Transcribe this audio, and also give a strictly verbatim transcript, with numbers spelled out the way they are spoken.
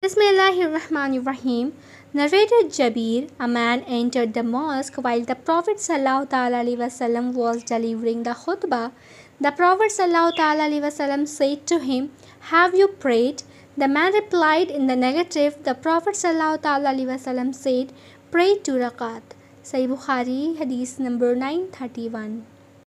Bismillahirrahmanirrahim. Narrated Jabir, a man entered the mosque while the Prophet sallallahu ta'ala alaihi wasallam was delivering the khutbah. The Prophet sallallahu ta'ala alaihi wasallam said to him, "Have you prayed?" The man replied in the negative. The Prophet sallallahu ta'ala alaihi wasallam said, "Pray two rakat." Sahih Bukhari, hadith number nine thirty-one.